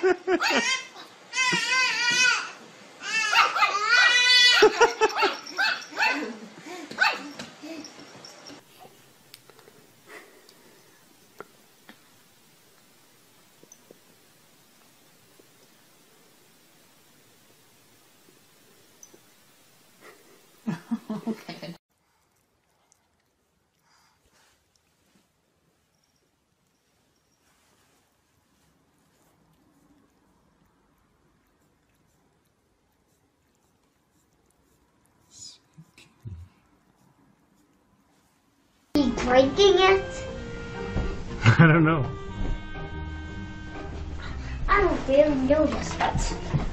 Okay. He's breaking it? I don't know. I don't really notice it.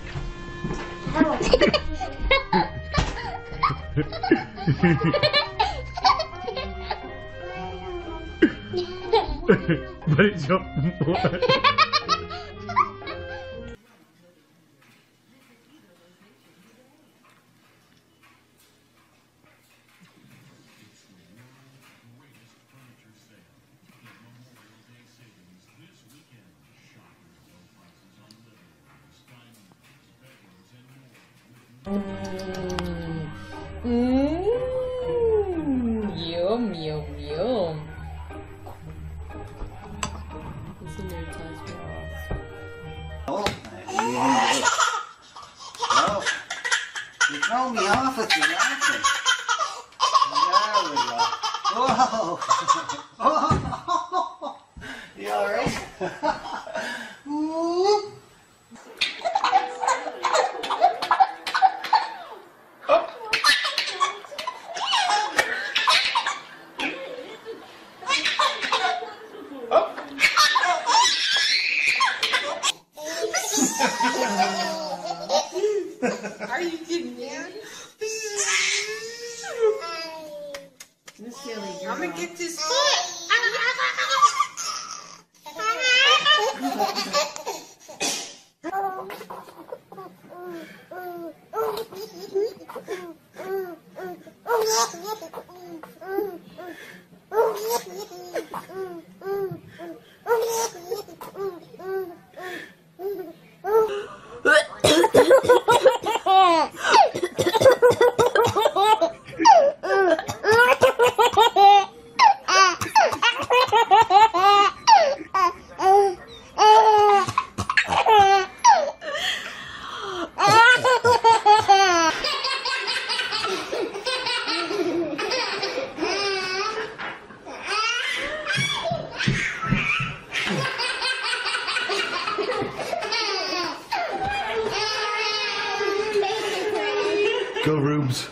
But it's your Yum, yum, yum. It's a new Taj Mahal. Well, you throw me off with your laughing. There we go. Whoa! Oh. You alright? Ooh. Are you kidding me? Miss Silly, I'm gonna get this foot. Go Rubes.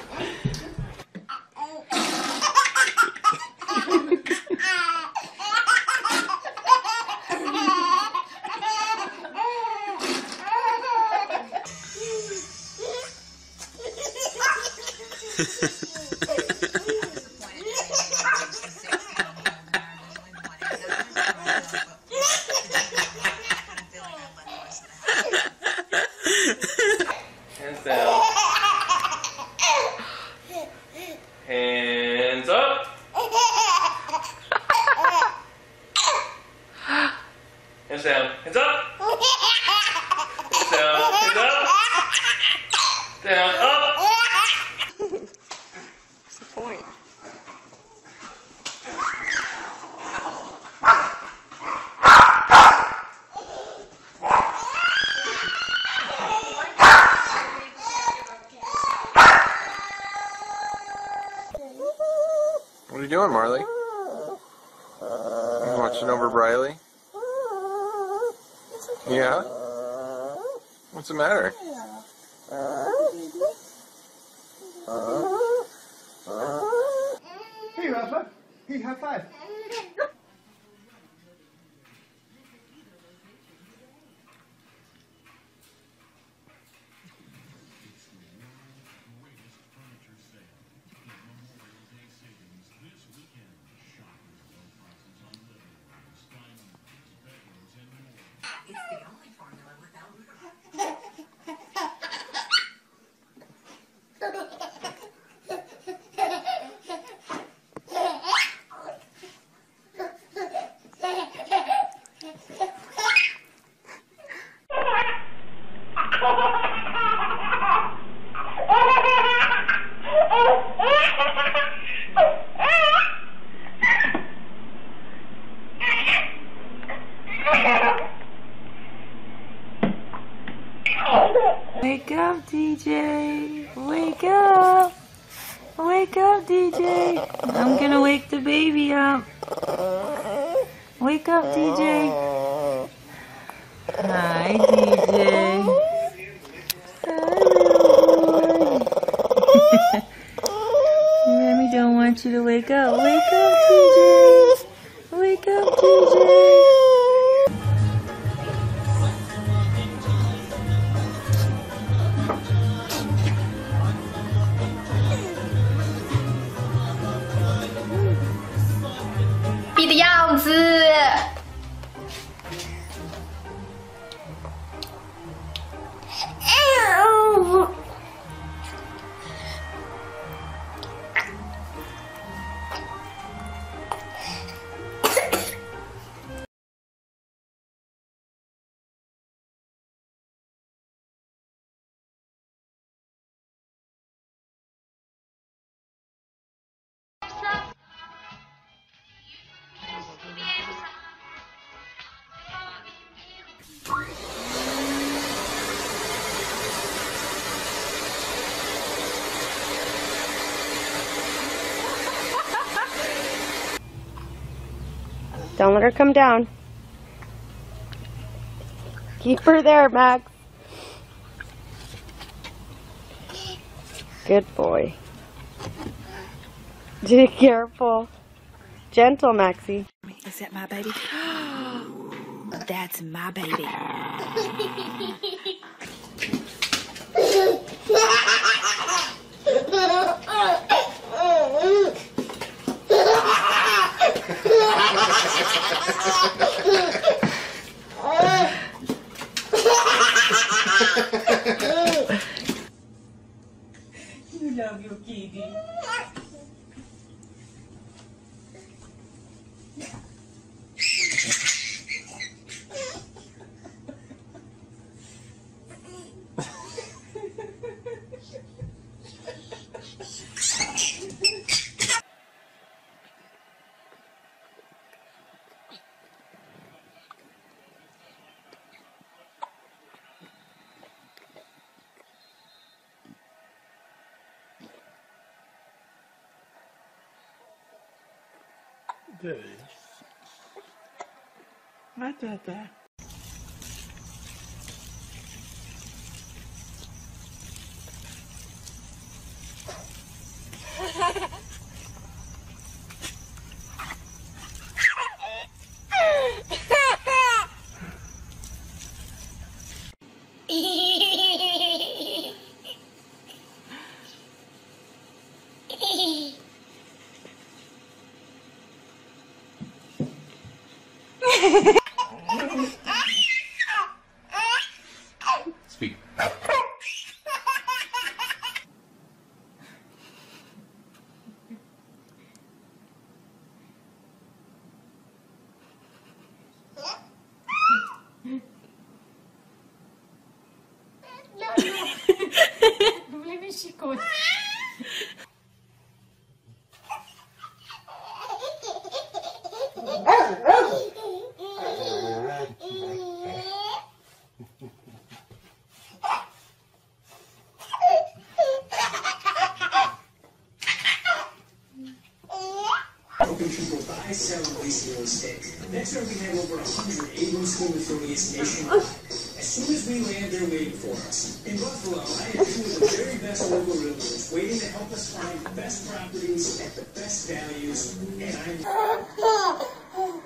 Hands down. Hands up. Hands down. Hands up. Hands down. Hands up. Down. Up. What's the point? What are you doing, Marley? You watching over Briley? Yeah? What's the matter? Hey, Rafa. Hey, high five. Wake up, DJ. Wake up. Wake up, DJ. I'm gonna wake the baby up. Wake up, DJ. Hi, DJ. Hi, little boy. Mommy don't want you to wake up. Wake up, DJ. Wake up, DJ. 逼的样子。 Don't let her come down. Keep her there, Max. Good boy. Be careful. Gentle, Maxie. Is that my baby? That's my baby. You love your kitty. What's that? Speak. Helping people buy, sell, and lease real estate. That's where we have over 100 Abrams School affiliates nationwide. As soon as we land, they're waiting for us. In Buffalo, I have two of the very best local realtors waiting to help us find the best properties at the best values, and I'm...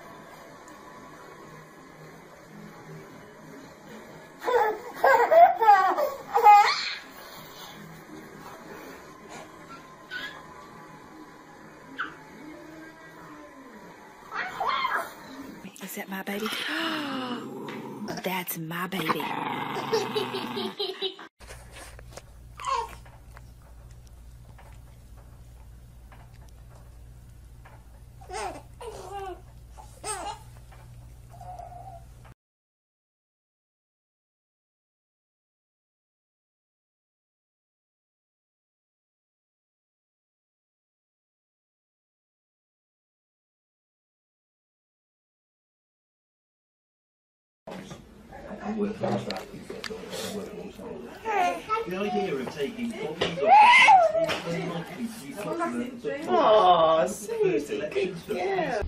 Is that my baby? That's my baby. The idea of taking copies off is unlikely to be popular. Oh, sweet. Yeah.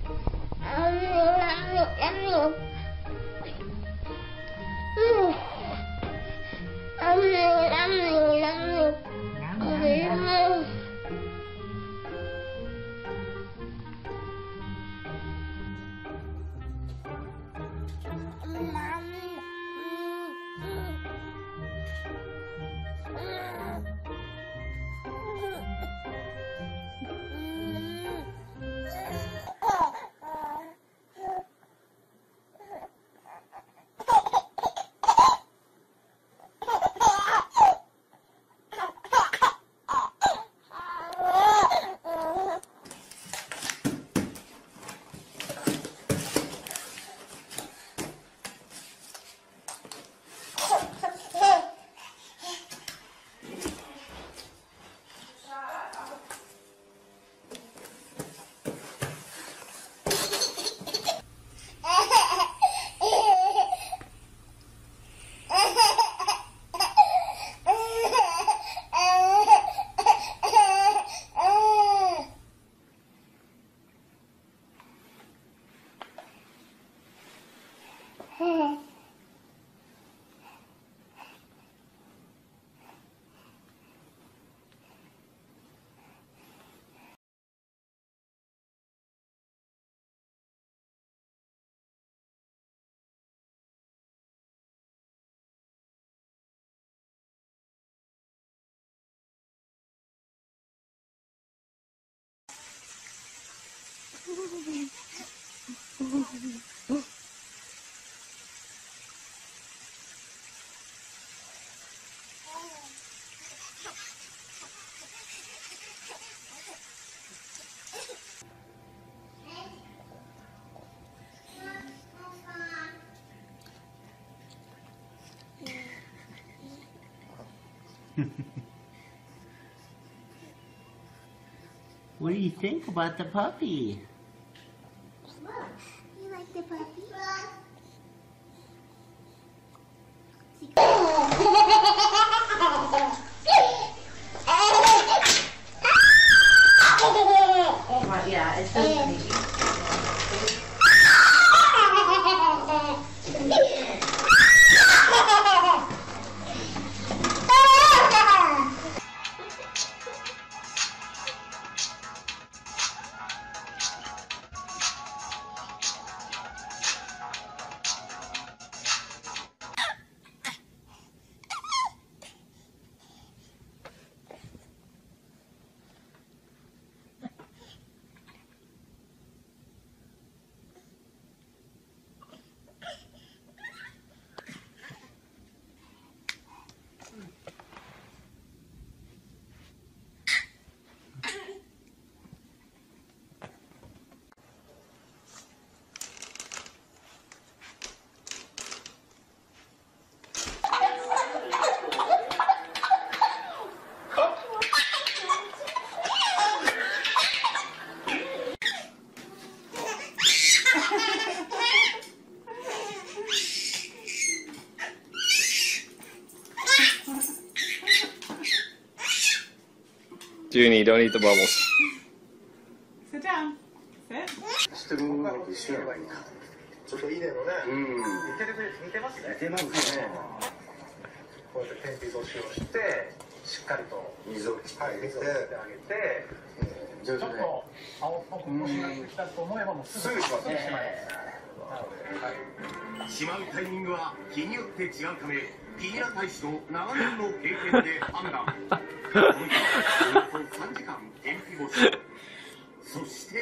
What do you think about the puppy? You like the puppy? Yeah, it's so sweet. Junie, don't eat the bubbles. Sit down. Sit. してるのにしてればいいな。ちょっといいねのね。似てますね。似てますね。こうやって天日干しをして、しっかりと水を切ってあげて、ちょっと青っぽく干しがってきたと思えばもうすぐしまいます。しまうタイミングは日によって違うため、ピーラ大使の長年の経験で判断。この日はおよそ3時間天日干し。そして。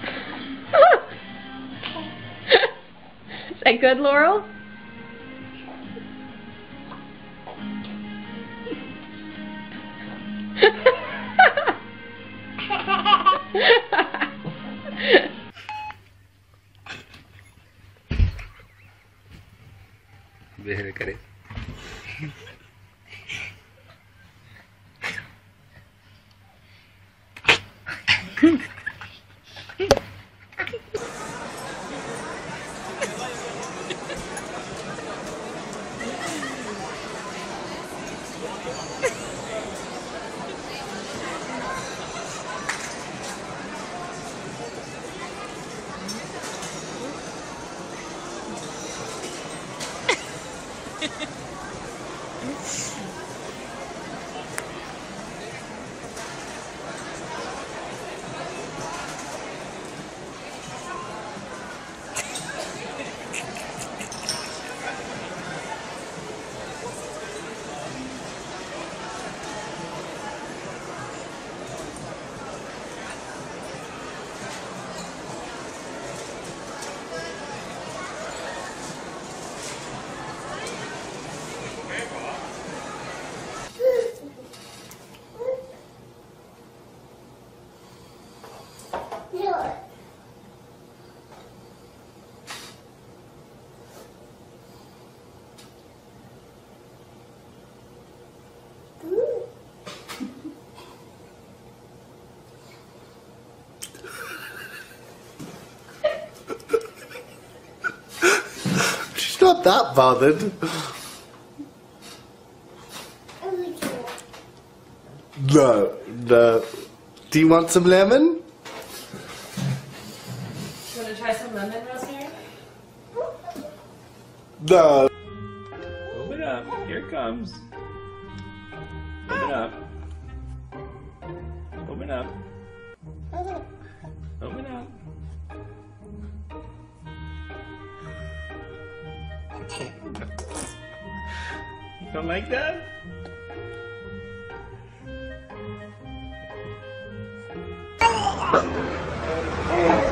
Is that good, Laurel? मेहर करे। She's not that bothered. No, no. Do you want some lemon? You want to try some lemon, Rosemary? No. Open up. Here it comes. Open up. Open up. Open up. You don't like that?